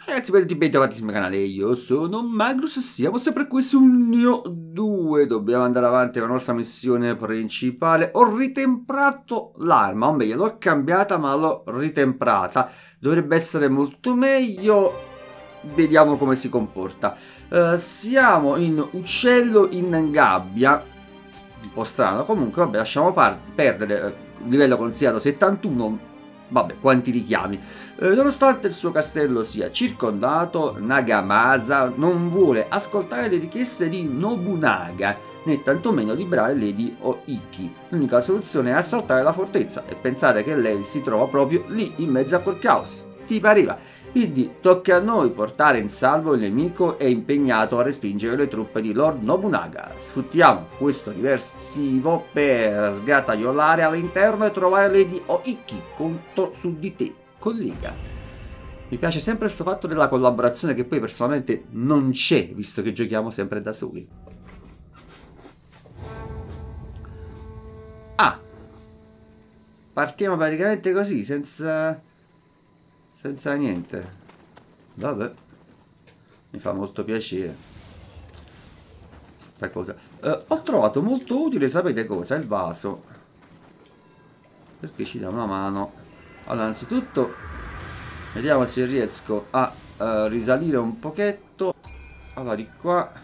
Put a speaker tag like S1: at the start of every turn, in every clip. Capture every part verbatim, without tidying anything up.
S1: Ragazzi, bentornati sul mio canale, io sono Magnus, siamo sempre qui su Nioh due, dobbiamo andare avanti con la nostra missione principale. Ho ritemprato l'arma, o meglio, l'ho cambiata ma l'ho ritemprata, dovrebbe essere molto meglio, vediamo come si comporta. Uh, siamo in uccello in gabbia, un po' strano, comunque vabbè, lasciamo perdere, uh, livello consigliato settantuno. Vabbè, quanti richiami. Eh, nonostante il suo castello sia circondato, Nagamasa non vuole ascoltare le richieste di Nobunaga, né tantomeno liberare Lady Oiki. L'unica soluzione è assaltare la fortezza e pensare che lei si trova proprio lì, in mezzo a quel caos. Ti pareva? Quindi tocca a noi portare in salvo il nemico e impegnato a respingere le truppe di Lord Nobunaga. Sfruttiamo questo diversivo per sgattaiolare all'interno e trovare Lady Oiki. Conto su di te, collega. Mi piace sempre questo fatto della collaborazione che poi personalmente non c'è, visto che giochiamo sempre da soli. Ah! Partiamo praticamente così, senza... senza niente. Vabbè, mi fa molto piacere sta cosa. eh, Ho trovato molto utile, sapete cosa? Il vaso, perché ci dà una mano. Allora, anzitutto vediamo se riesco a uh, risalire un pochetto. Allora, di qua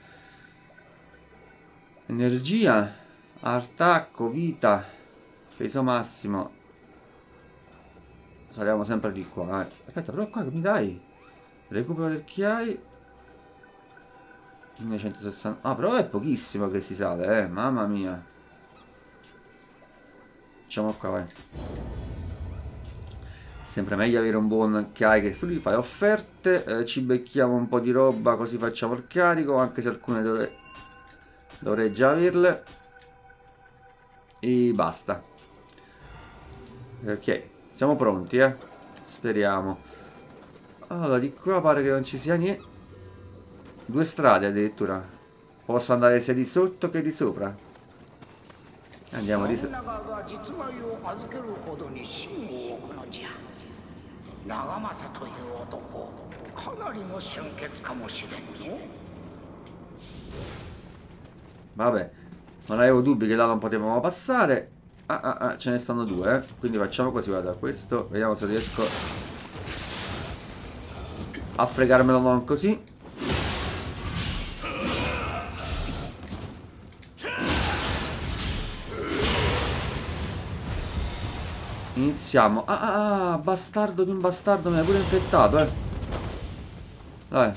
S1: energia, attacco, vita, peso massimo. Saliamo sempre di qua, eh. Aspetta, però qua che mi dai? Recupero del chiai. millecentosessanta. Ah, però è pochissimo che si sale, eh. Mamma mia. Facciamo qua, vai. Sempre meglio avere un buon chiai che lui fai offerte. Eh, ci becchiamo un po' di roba, così facciamo il carico. Anche se alcune dovrei, dovrei già averle. E basta. Ok. Siamo pronti, eh? Speriamo. Allora, di qua pare che non ci sia niente. Due strade addirittura. Posso andare sia di sotto che di sopra. Andiamo di sotto. Vabbè, non avevo dubbi che là non potevamo passare. Ah, ah, ah, ce ne stanno due, eh. Quindi facciamo così, guarda, questo. Vediamo se riesco a fregarmelo non così. Iniziamo. Ah, ah, ah, bastardo di un bastardo, mi ha pure infettato, eh. Dai.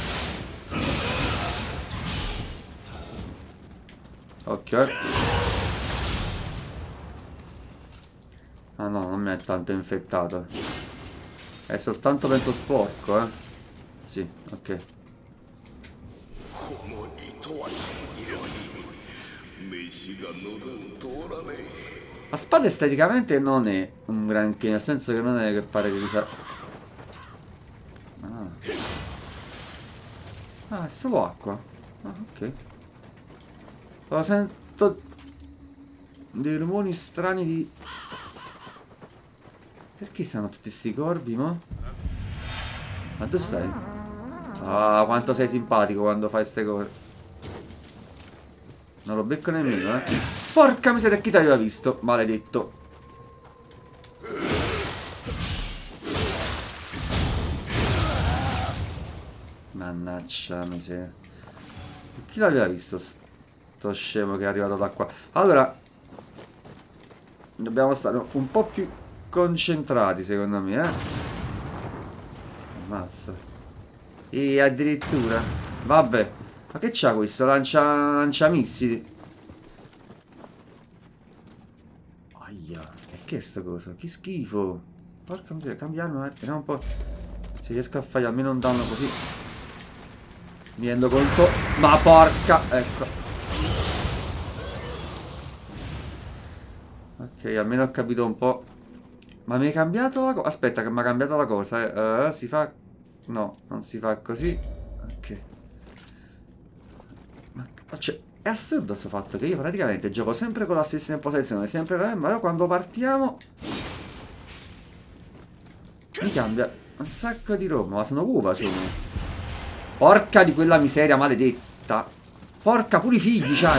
S1: Ok. Ah no, non mi è tanto infettato. È soltanto penso sporco, eh. Sì, ok. La spada esteticamente non è un granché, nel senso che non è che pare che chissà. Ah, ah, è solo acqua. Ah, ok. Lo sento dei rumori strani di... Perché stanno tutti sti corvi, mo? Ma dove stai? Ah, quanto sei simpatico quando fai ste cose. Non lo becco nemmeno, eh. Porca miseria, chi ti aveva visto? Maledetto. Mannaggia miseria. Chi l'aveva visto sto scemo che è arrivato da qua? Allora, dobbiamo stare un po' più concentrati, secondo me, eh. Ammazza. E addirittura. Vabbè. Ma che c'ha questo? Lancia, lancia missili. Aia. E che è sta cosa? Che schifo. Porca miseria, cambiarmi, vediamo un po'. Se riesco a fare almeno un danno così. Mi rendo conto. Ma porca. Ecco. Ok, almeno ho capito un po'. Ma mi hai cambiato la cosa? Aspetta che mi ha cambiato la cosa, eh. Uh, si fa... No, non si fa così. Ok. Ma cioè, è assurdo questo fatto che io praticamente gioco sempre con la stessa impostazione, sempre con... Ma quando partiamo... Mi cambia Un sacco di roba, ma sono uova sono. Porca di quella miseria maledetta. Porca, pure i figli c'hai.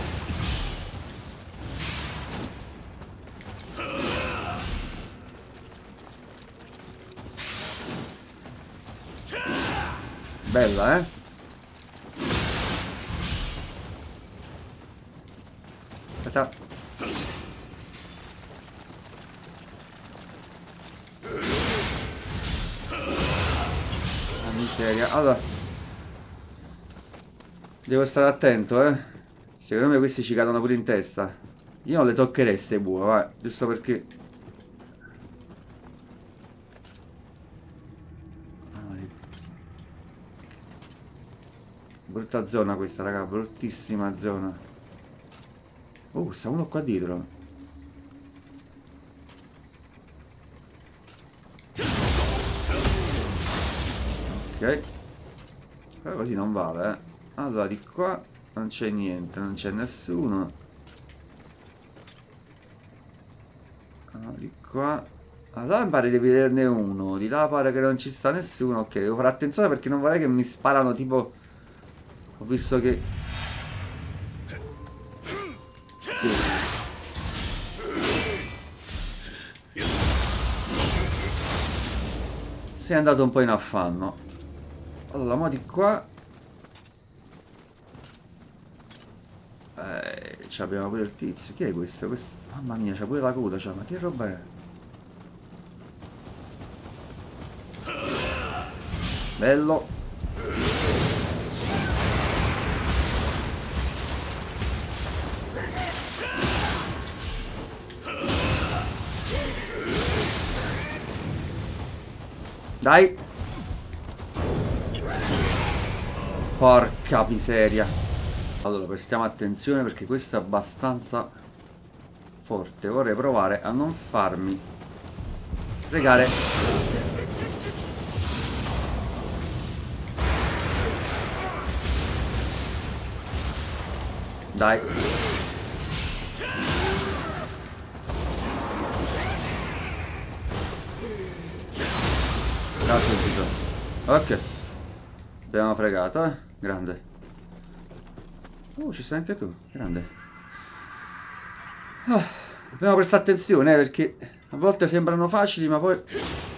S1: Bella, eh? Aspetta. La miseria. Allora, devo stare attento, eh. Secondo me questi ci cadono pure in testa. Io non le toccherei ste bue, vai. Giusto perché... Brutta zona questa, raga, bruttissima zona. Oh, sta uno qua dietro. Ok. Però così non vale, eh. Allora, di qua non c'è niente, non c'è nessuno. Allora, di qua... Allora mi pare di vederne uno. Di là pare che non ci sta nessuno. Ok, devo fare attenzione perché non vorrei che mi sparano tipo... Ho visto che... Sì. Sei andato un po' in affanno. Allora, mo di qua... Eh, abbiamo pure il tizio. Chi è questo? questo? Mamma mia, c'ha pure la coda, c'ha. Ma che roba è? Bello. Dai. Porca miseria. Allora prestiamo attenzione perché questo è abbastanza forte. Vorrei provare a non farmi fregare. Dai. Ok. Abbiamo fregato, eh. Grande. Oh, ci sei anche tu. Grande. Oh, dobbiamo prestare attenzione, eh, perché a volte sembrano facili, ma poi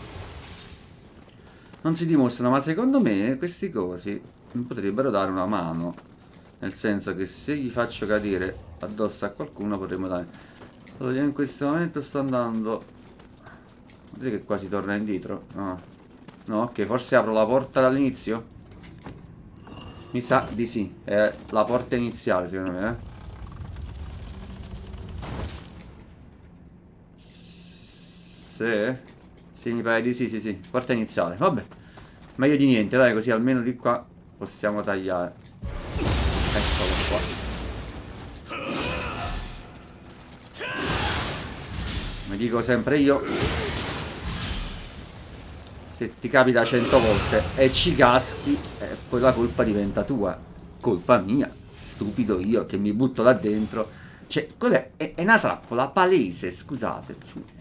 S1: non si dimostrano. Ma secondo me questi cosi mi potrebbero dare una mano. Nel senso che se gli faccio cadere addosso a qualcuno potremmo dare. Allora, io in questo momento sto andando. Vedete che qua si torna indietro? No. No, ok, forse apro la porta dall'inizio? Mi sa di sì, è la porta iniziale secondo me, eh. Sì, sì, mi pare di sì, sì, sì, porta iniziale, vabbè. Meglio di niente, dai, così almeno di qua possiamo tagliare. Eccolo qua. Mi dico sempre io. Se ti capita cento volte e ci caschi, eh, poi la colpa diventa tua. Colpa mia. Stupido io che mi butto là dentro. Cioè, quella è, è una trappola palese, scusate.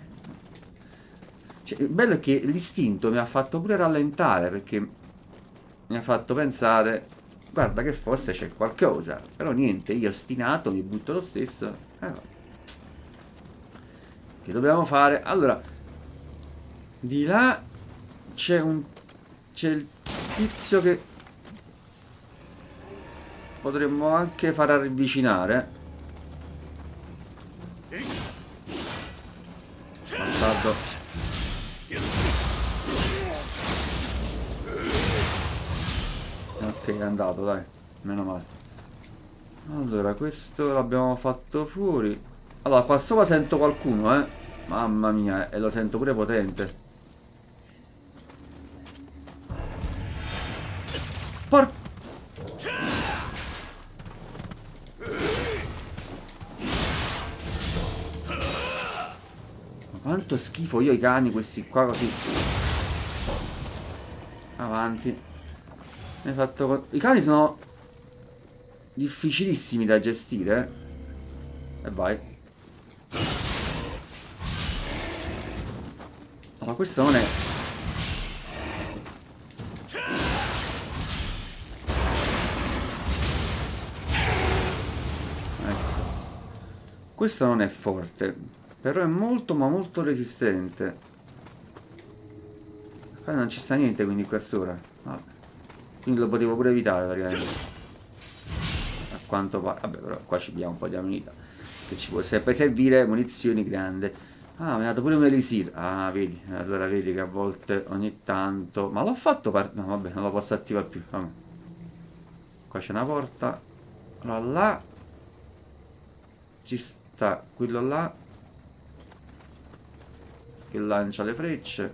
S1: Cioè, il bello è che l'istinto mi ha fatto pure rallentare, perché mi ha fatto pensare, guarda che forse c'è qualcosa. Però niente, io ostinato mi butto lo stesso. Eh, che dobbiamo fare? Allora, di là... C'è un... C'è il tizio che... Potremmo anche far avvicinare. Bastardo. Ok, è andato, dai. Meno male. Allora, questo l'abbiamo fatto fuori. Allora, qua sopra sento qualcuno, eh. Mamma mia, e lo sento pure potente. Por... Ma quanto schifo io i cani questi qua così. Avanti. Mi hai fatto... I cani sono difficilissimi da gestire. E vai. Allora questo non è... Questo non è forte, però è molto ma molto resistente. Qua non ci sta niente quindi qua sopra. Vabbè. Quindi lo potevo pure evitare praticamente. A quanto pare. Vabbè, però qua ci abbiamo un po' di amenità. Che ci può sempre servire, munizioni grandi. Ah, mi ha dato pure un elisir. Ah, vedi. Allora vedi che a volte ogni tanto. Ma l'ho fatto part... No, vabbè, non lo posso attivare più. Vabbè. Qua c'è una porta. Allora là. Ci sta quello là. Che lancia le frecce.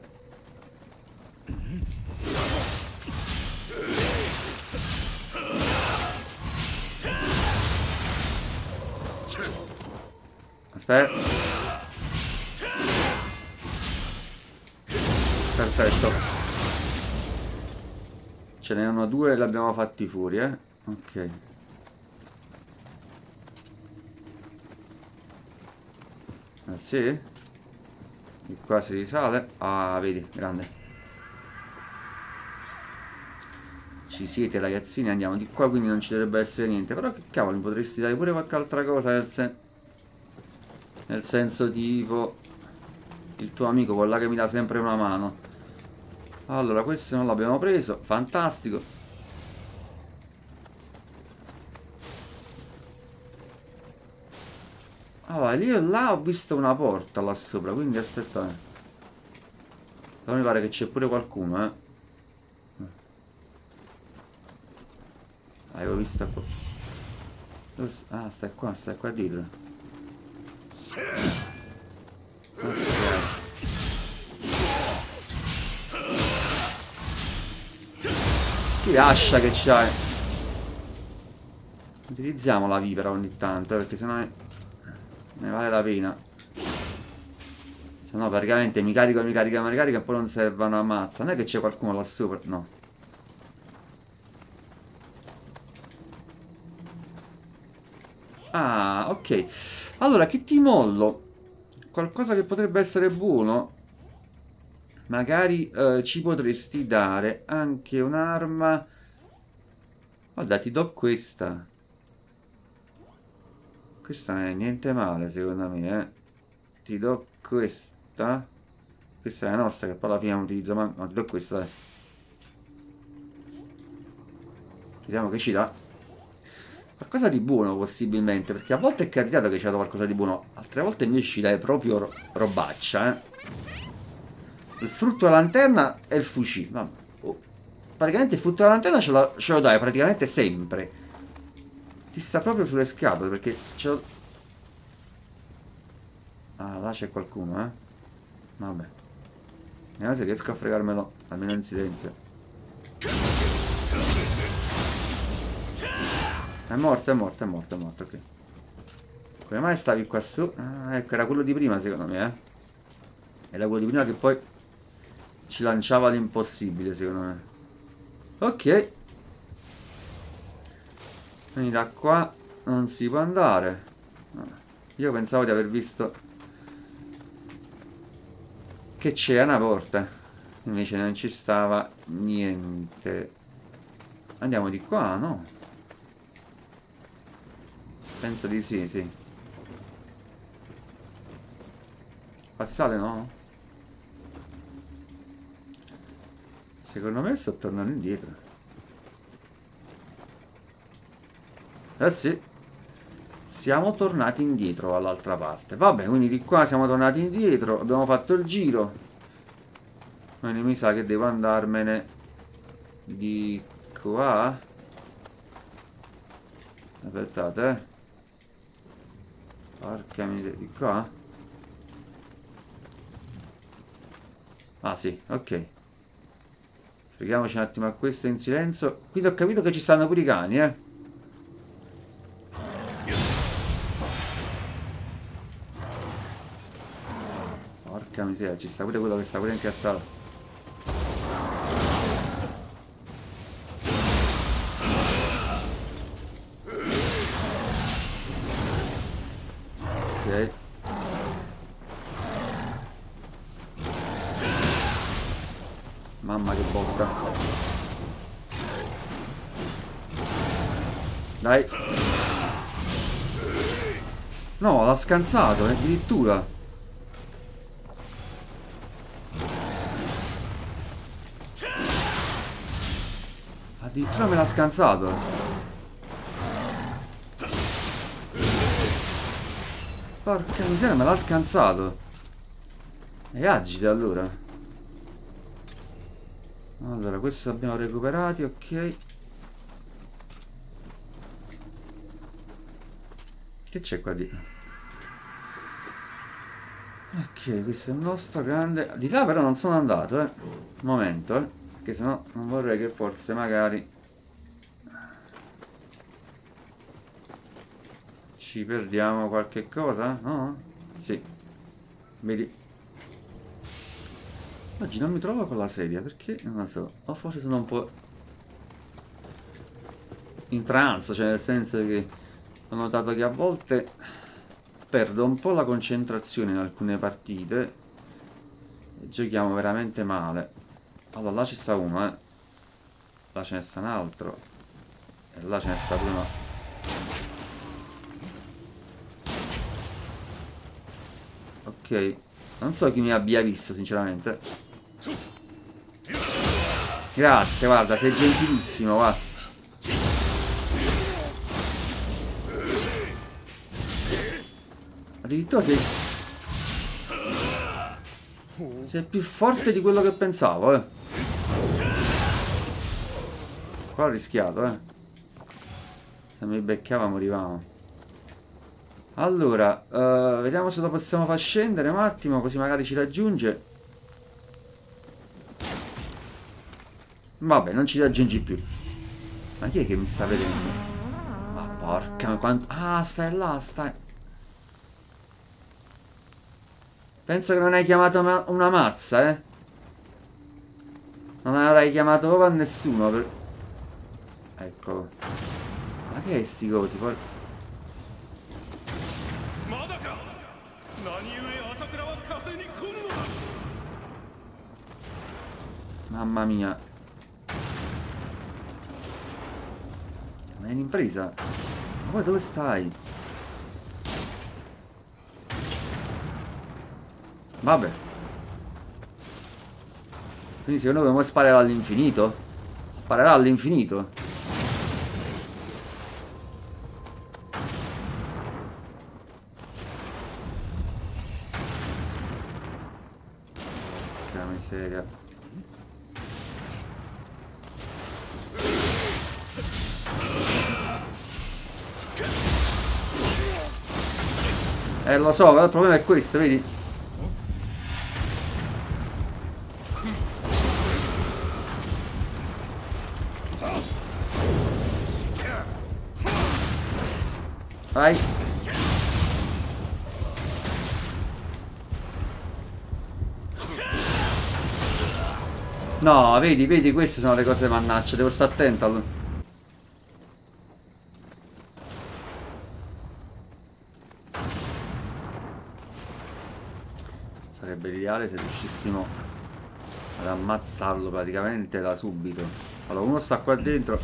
S1: Aspetta. Perfetto. Ce n'erano due e li abbiamo fatti fuori, eh. Ok. Ah, sì? E qua si risale. Ah, vedi, grande. Ci siete ragazzini, andiamo di qua, quindi non ci dovrebbe essere niente. Però che cavolo, mi potresti dare pure qualche altra cosa nel senso... Nel senso tipo... Il tuo amico, quello là che mi dà sempre una mano. Allora, questo non l'abbiamo preso. Fantastico. Allora, io là ho visto una porta là sopra, quindi aspettate. Però mi pare che c'è pure qualcuno, eh. Ah, avevo visto qua. Ah, stai qua, stai qua dietro. Che ascia che c'hai. Utilizziamo la vipera ogni tanto, eh, perché sennò ne... ne vale la pena. Se no praticamente mi carico, mi carico, mi carico e poi non serve una mazza. Non è che c'è qualcuno là sopra, no. Ah, ok. Allora, che ti mollo? Qualcosa che potrebbe essere buono? Magari eh, ci potresti dare anche un'arma. Guarda, ti do questa. Questa è niente male, secondo me, eh. Ti do questa. Questa è la nostra, che poi alla fine non utilizzo, ma no, ti do questa, dai. Vediamo che ci dà. Qualcosa di buono, possibilmente, perché a volte è capitato che ci ha dato qualcosa di buono, altre volte invece ci dai proprio ro robaccia, eh. Il frutto della lanterna e il fucile. Vabbè. Oh. Praticamente il frutto della lanterna ce lo, ce lo dai praticamente sempre. Ti sta proprio sulle scatole, perché ce lo... Ah, là c'è qualcuno, eh. Vabbè. Vediamo se riesco a fregarmelo, almeno in silenzio. È morto, è morto, è morto, è morto, ok. Come mai stavi qua su? Ah, ecco, era quello di prima, secondo me, eh. Era quello di prima che poi ci lanciava l'impossibile, secondo me. Ok. Quindi da qua non si può andare. Io pensavo di aver visto che c'era una porta. Invece non ci stava niente. Andiamo di qua, no? Penso di sì, sì. Passate, no? Secondo me sto tornando indietro. Eh sì. Siamo tornati indietro dall'altra parte. Vabbè, quindi di qua siamo tornati indietro. Abbiamo fatto il giro. Quindi mi sa che devo andarmene di qua. Aspettate, eh. Porca miseria, di qua? Ah sì, ok. Freghiamoci un attimo a questo in silenzio. Quindi ho capito che ci stanno pure i cani, eh. Porca miseria, ci sta pure quello che sta pure incazzato. Ok. Mamma che botta. Dai. No, l'ha scansato, addirittura. Addirittura me l'ha scansato. Porca miseria, me l'ha scansato. E agita allora. Allora, questo abbiamo recuperati, ok. Che c'è qua di... Ok, questo è il nostro grande... Di là però non sono andato, eh. Un momento, eh. Perché sennò non vorrei che forse magari... Ci perdiamo qualche cosa? No? Sì. Vedi? Oggi non mi trovo con la sedia, perché? Non lo so. O forse sono un po' in trance, cioè nel senso che ho notato che a volte perdo un po' la concentrazione in alcune partite e giochiamo veramente male. Allora là ci sta uno, eh. Là ce ne sta un altro. E là ce ne sta uno. Ok. Non so chi mi abbia visto sinceramente. Grazie, guarda, sei gentilissimo, guarda. Addirittura sei... sei più forte di quello che pensavo, eh. Qua ho rischiato, eh. Se mi beccava morivamo. Allora, uh, vediamo se lo possiamo far scendere un attimo, così magari ci raggiunge. Vabbè, non ci raggiungi più. Ma chi è che mi sta vedendo? Ma porca, quanto... Ah, stai là, stai... Penso che non hai chiamato ma una mazza, eh. Non avrai chiamato proprio a nessuno per... Eccolo. Ma che è sti cosi? Poi... Mamma mia. Ma è un'impresa. Ma poi dove stai? Vabbè. Quindi secondo me sparerà all'infinito? Sparerà all'infinito? Che miseria. Eh, lo so, il problema è questo, vedi? Vai. No, vedi, vedi, queste sono le cose mannacce, devo stare attento allora. Sarebbe ideale se riuscissimo ad ammazzarlo praticamente da subito. Allora, uno sta qua dentro.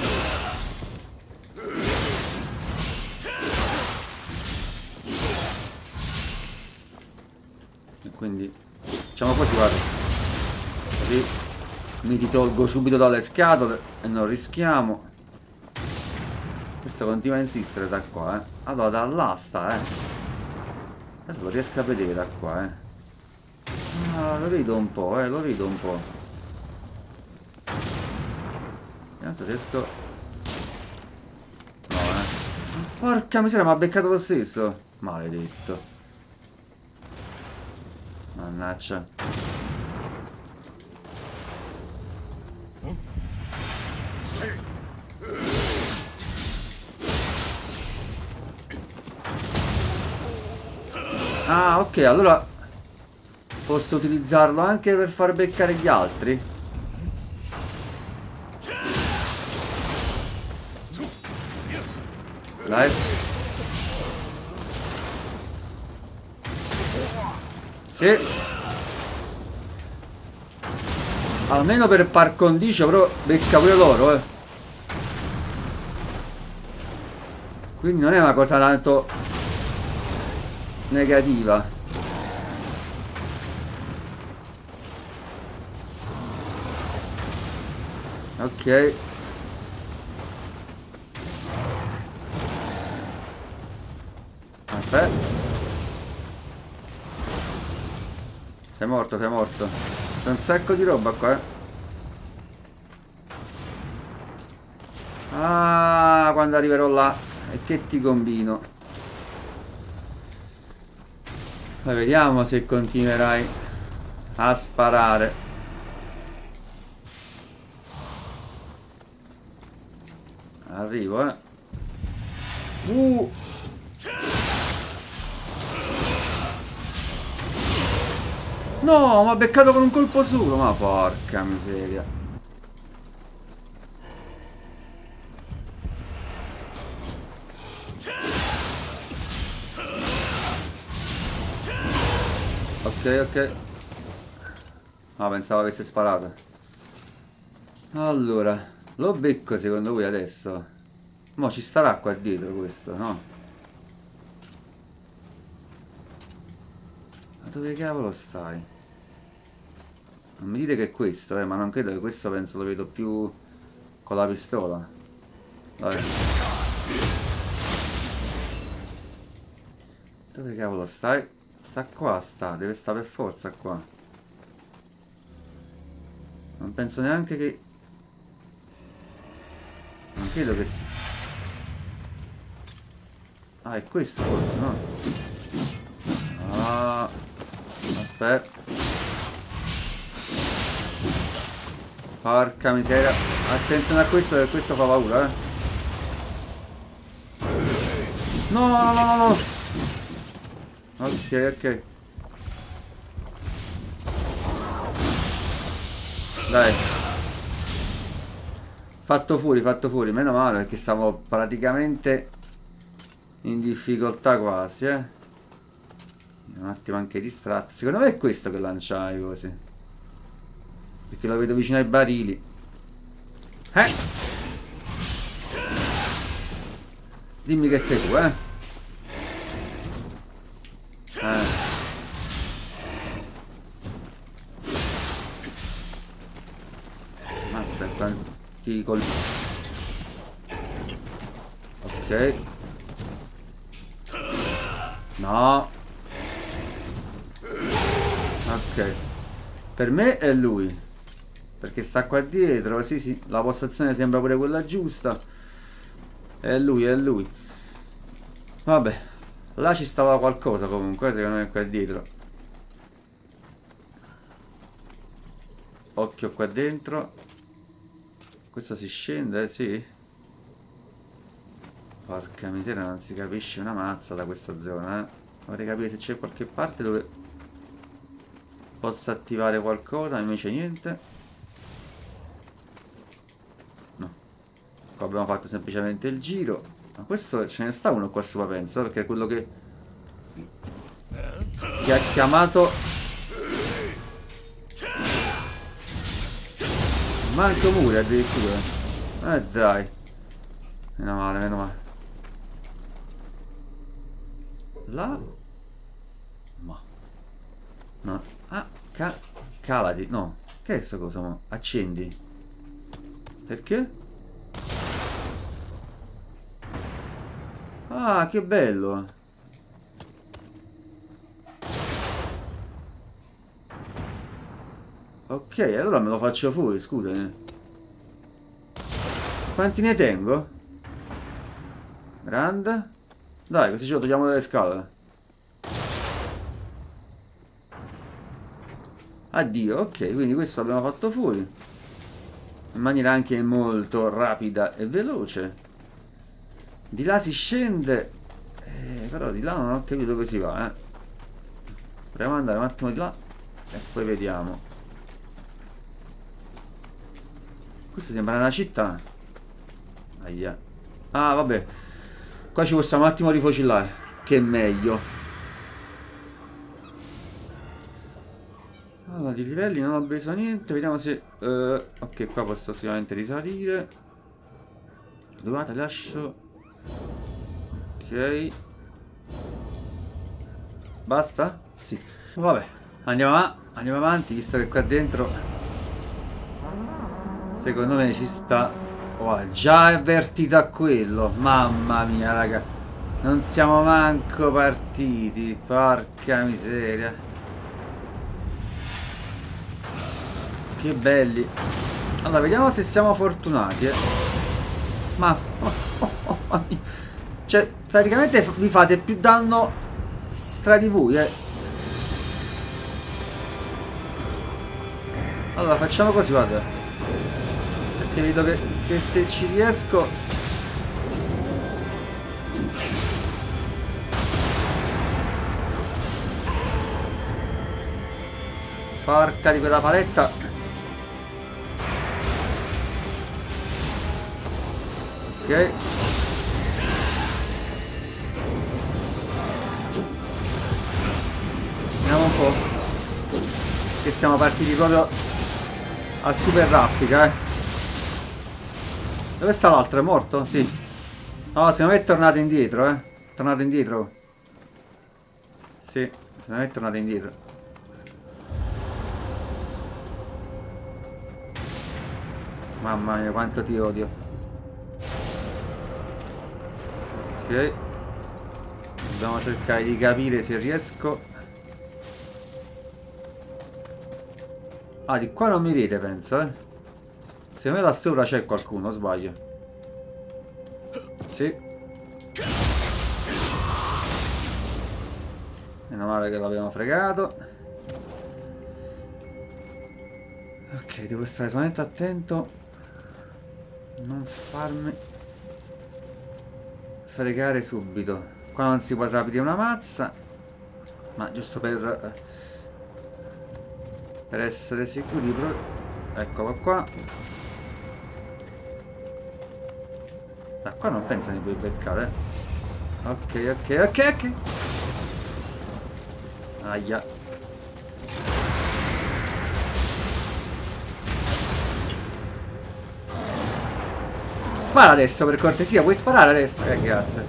S1: E quindi facciamo così, guarda. Così mi ritolgo subito dalle scatole e non rischiamo. Questo continua a insistere da qua, eh. Allora, da là sta, eh. Adesso lo riesco a vedere da qua, eh. Ah, lo vedo un po', eh, lo vedo un po'. Adesso riesco... No, eh. Porca miseria, mi ha beccato lo stesso. Maledetto. Mannaggia. Ah, ok, allora posso utilizzarlo anche per far beccare gli altri. Dai. Sì. Almeno per par condicio, però becca pure loro, eh. Quindi non è una cosa tanto negativa. Ok. Aspetta. Sei morto, sei morto. C'è un sacco di roba qua, eh. Ah, quando arriverò là. E che ti combino? Poi vediamo se continuerai a sparare. Arrivo, eh. Uh. No, mi ha beccato con un colpo solo. Ma porca miseria. Ok, ok. Ah, pensavo avesse sparato. Allora, lo becco secondo voi adesso? Mo' ci starà qua dietro questo, no? Ma dove cavolo stai? Non mi dire che è questo, eh, ma non credo che questo, penso lo vedo più con la pistola. Dai. Dove cavolo stai? Sta qua, sta, deve stare per forza qua. Non penso neanche che... Non credo che si... Ah, è questo forse, no? Ah, aspetta. Porca miseria. Attenzione a questo, che questo fa paura, eh. No, no, no, no, no. Ok, ok. Dai. Fatto fuori, fatto fuori. Meno male, perché stavo praticamente in difficoltà quasi, eh. Un attimo anche distratto. Secondo me è questo che lancia i cosi, perché lo vedo vicino ai barili. Eh! Dimmi che sei tu, eh. Eh. Mazza, quanti colpi. Ok. No. Ok. Per me è lui, perché sta qua dietro. Sì, sì, la postazione sembra pure quella giusta. È lui, è lui. Vabbè, là ci stava qualcosa comunque, secondo me, qua dietro. Occhio qua dentro. Questo si scende, eh? Sì. Porca miseria, non si capisce una mazza da questa zona, eh. Vorrei capire se c'è qualche parte dove possa attivare qualcosa, invece niente. No. Qua abbiamo fatto semplicemente il giro. Ma questo ce ne sta uno qua sopra, penso, perché è quello che che ha chiamato. Manco muri addirittura. Eh dai. Meno male, meno male. Là. Ma no. Ah, ca calati. No. Che è sta cosa, mo? Accendi. Perché? Ah, che bello. Ok, allora me lo faccio fuori, scusami. Quanti ne tengo? Grande. Dai, così ce lo togliamo dalle scale. Addio, ok, quindi questo l'abbiamo fatto fuori in maniera anche molto rapida e veloce. Di là si scende, eh, però di là non ho capito dove si va, eh. Proviamo ad andare un attimo di là e poi vediamo. Questo sembra una città. Aia. Ah, vabbè. Qua ci possiamo un attimo rifocillare, che è meglio. Allora, di livelli non ho preso niente. Vediamo se... Uh, ok, qua posso sicuramente risalire. Guardate, lascio... Ok. Basta? Sì. Vabbè, andiamo, av andiamo avanti, visto che qua dentro secondo me ci sta. Oh, già è avvertito a quello. Mamma mia, raga. Non siamo manco partiti. Porca miseria. Che belli. Allora, vediamo se siamo fortunati, eh. Ma... Oh, oh, oh, oh. Cioè, praticamente vi fate più danno tra di voi, eh. Allora, facciamo così, guarda. Perché vedo che, che se ci riesco... Porca di quella paletta. Ok. Vediamo un po'. Che siamo partiti proprio a super raffica, eh. Dove sta l'altro? È morto? Sì. No, secondo me è tornato indietro, eh. È tornato indietro. Sì, secondo me è tornato indietro. Mamma mia, quanto ti odio. Ok. Dobbiamo cercare di capire se riesco. Ah, di qua non mi vede, penso, eh. Secondo me là sopra c'è qualcuno, sbaglio. Sì. Meno male che l'abbiamo fregato. Ok, devo stare solamente attento. Non farmi fregare subito. Qua non si potrà aprire una mazza. Ma giusto per Per essere sicuri. Eccolo qua. Ma qua non penso di puoi beccare. Ok, ok, ok, ok. Aia. Spara adesso, per cortesia, puoi sparare adesso? Eh, grazie.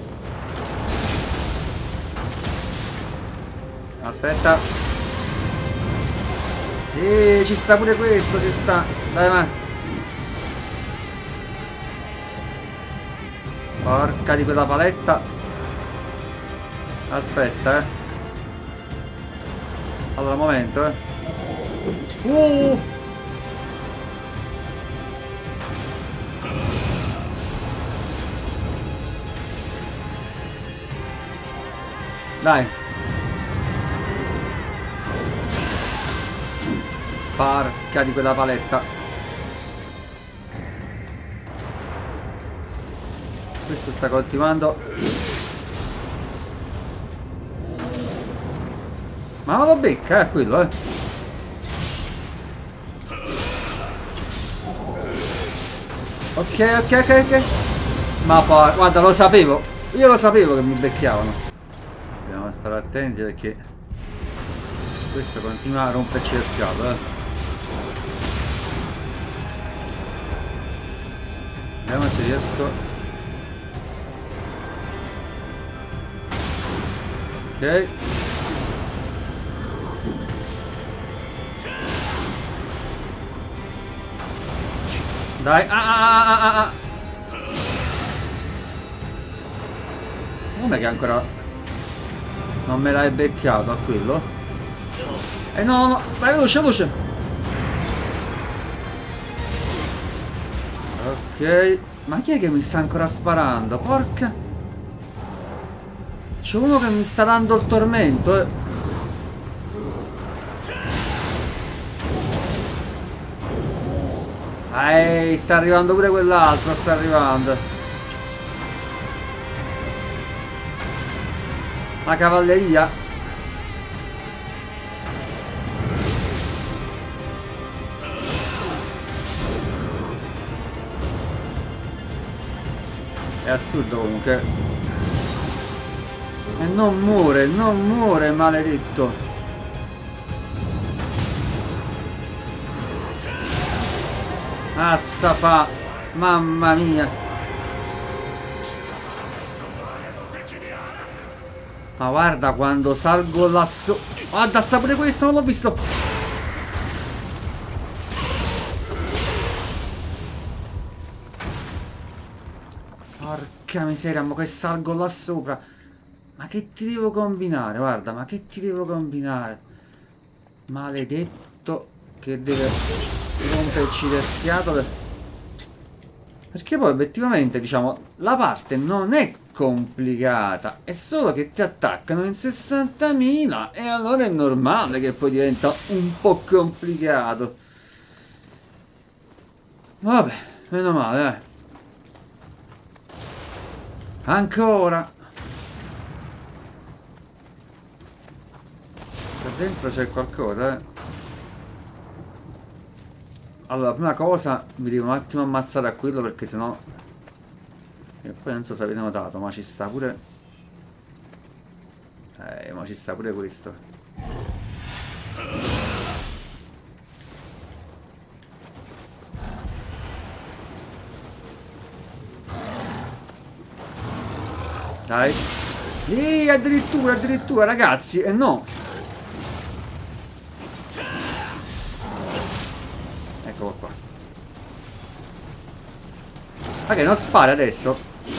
S1: Aspetta. Eeeh, ci sta pure questo, ci sta. Dai, ma. Porca di quella paletta. Aspetta, eh. Allora, momento, eh. Uh! Dai. Porca di quella paletta. Questo sta coltivando. Ma non lo becca, eh, quello, eh. Ok, ok, ok, ok. Ma poi, guarda, lo sapevo. Io lo sapevo che mi becchiavano. Dobbiamo stare attenti perché questo continua a romperci le scatole, eh. Vediamo se riesco. Ok. Dai. Ah, ah, ah, ah, ah. Come che ancora non me l'hai beccato a quello? Eh no, no, vai veloce, veloce. Ok. Ma chi è che mi sta ancora sparando? Porca. C'è uno che mi sta dando il tormento, eh. Ehi, sta arrivando pure quell'altro, sta arrivando. La cavalleria. È assurdo comunque. E non muore, non muore, maledetto. Assa fa. Mamma mia. Ma guarda quando salgo lassù. Guarda, sta pure questo, non l'ho visto. Porca miseria, ma che salgo là sopra. Ma che ti devo combinare? Guarda, ma che ti devo combinare? Maledetto che deve romperci le scatole. Perché poi obiettivamente, diciamo, la parte non è complicata, è solo che ti attaccano in sessantamila e allora è normale che poi diventa un po' complicato. Vabbè, meno male, eh. Ancora. Qua dentro c'è qualcosa, eh. Allora, prima cosa mi devo un attimo ammazzare a quello perché sennò... E poi non so se avete notato, ma ci sta pure... Eh, ma ci sta pure questo. Dai. Ehi, addirittura, addirittura, ragazzi, e eh no. Eccolo qua. Ma che non spara adesso?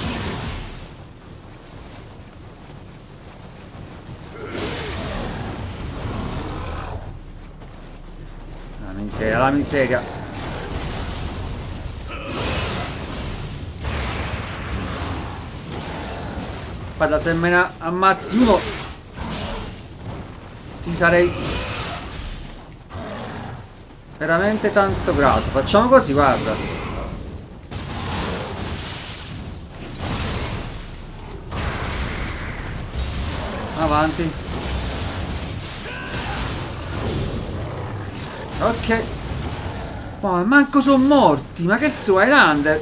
S1: La miseria, la miseria. Guarda, se me ne ammazzi uno ti sarei veramente tanto grato. Facciamo così, guarda. Avanti. Ok. Oh, manco sono morti. Ma che so, Highlander?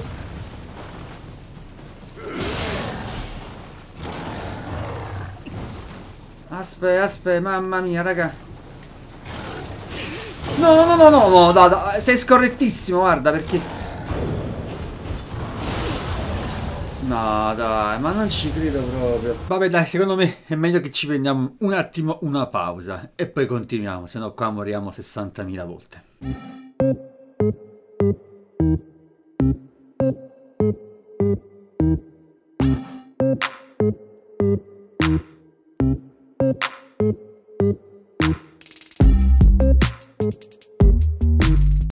S1: Aspetta, aspetta, mamma mia, raga. No, no, no, no, no, no, no, sei scorrettissimo, guarda, perché... No, dai, ma non ci credo proprio. Vabbè, dai, secondo me è meglio che ci prendiamo un attimo una pausa e poi continuiamo, se no qua moriamo sessantamila volte.